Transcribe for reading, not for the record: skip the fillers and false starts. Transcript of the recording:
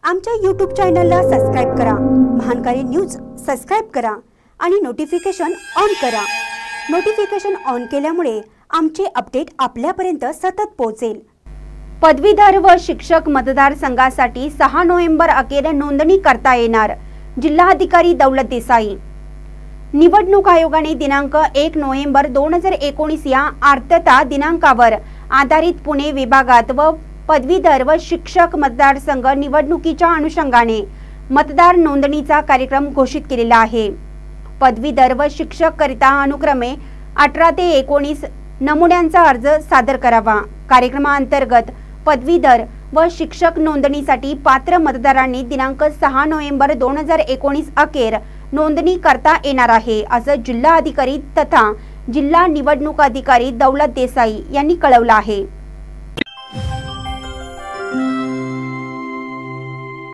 आमच्या YouTube चॅनलला subscribe करा, महानकारी न्यूज सबस्क्राइब करा आणि नोटिफिकेशन ऑन करा। नोटिफिकेशन ऑन केल्यामुळे आमचे अपडेट आपल्यापर्यंत सतत पोहोचेल। पदवीधर व शिक्षक मतदारसंघासाठी 6 नोव्हेंबर अखेर नोंदणी करता येणार, जिल्हाधिकारी दौलत देसाई। निवडणूक आयोगाने दिनांक 1 नोव्हेंबर 2019 या आर्तता दिनांकावर आधारित पुणे विभागात व पदवीधर व शिक्षक मतदारसंघ निवडणुकीच्या अनुषंगाने मतदार नोंदणीचा कार्यक्रम घोषित केलेला आहे। पदवीधर व शिक्षक करिता अनुक्रमे 18 ते 19 नमुन्यांचा अर्ज सादर करावा। कार्यक्रमांतर्गत पदवीधर व शिक्षक नोंदणीसाठी पात्र मतदारांनी दिनांक 6 नोव्हेंबर 2019 अखेर नोंदणी करता येणार आहे, असं जिल्हाधिकारी तथा जिल्हा निवडणूक अधिकारी दौलत देसाई यांनी कळवलं आहे।